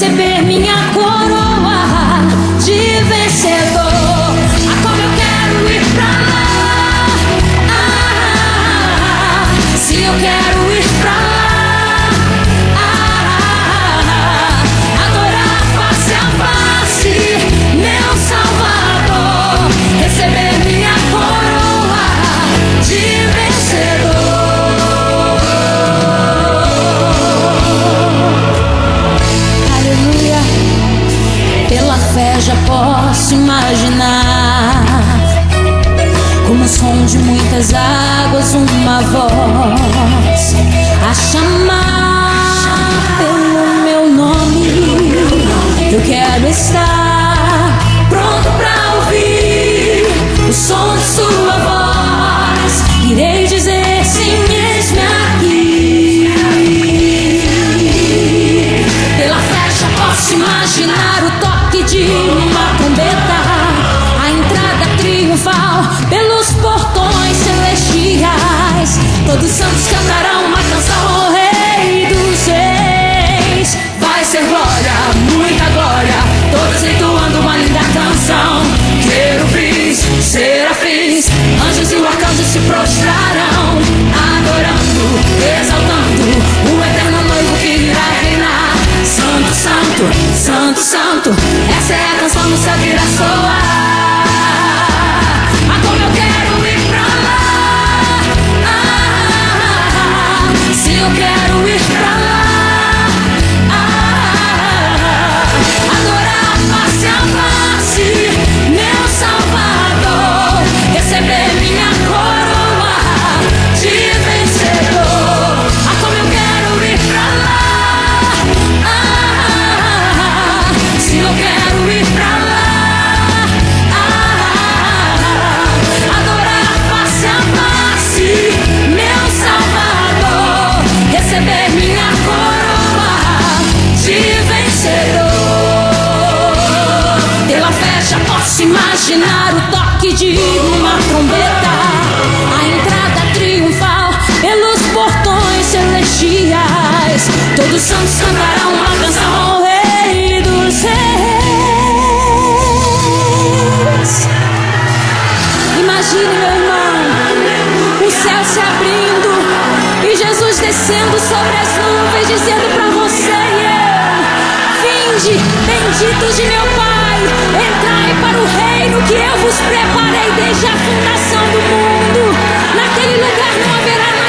receber minha coroa de vencedor. Ah, como eu quero ir pra lá. Se eu quero ir pra lá, adorar face a face meu Salvador, receber minha coroa de vencedor. Aleluia. Pela fé já posso imaginar, como o som de muitas águas, uma voz a chamar pelo meu nome. Eu quero estar pronto pra ouvir o som de sua voz. Irei dizer sim, eis-me aqui. Pela fé já posso imaginar o toque de uma trombeta, a entrada triunfal pelos portões celestiais. Todos os santos cantarão uma canção ao Rei dos Reis. Vai ser glória, muita glória, todos entoando uma linda canção. Querubins, serafins, anjos e arcanjos se prostrarão, adorando, exaltando o eterno noivo que irá reinar. Santo, santo, santo, santo, essa é a canção do céu que irá soar. Ah, como eu quero ir pra lá. Se eu quero ir pra lá, adorar face a face meu Salvador, receber minha coroa de vencedor. Ah, como eu quero ir pra lá. Se eu quero ir pra lá, adorar face a face meu Salvador, receber minha coroa de vencedor. Pela fé já posso imaginar o toque de uma trombeta, a entrada triunfal pelos portões celestiais. Todos os santos cantarão uma canção ao Rei dos Reis. Imagine, meu irmão, o céu se abrindo e Jesus descendo sobre as nuvens, dizendo pra você e eu: vinde, benditos de meu Pai, entrai para o reino que eu vos preparei desde a fundação do mundo. Naquele lugar não haverá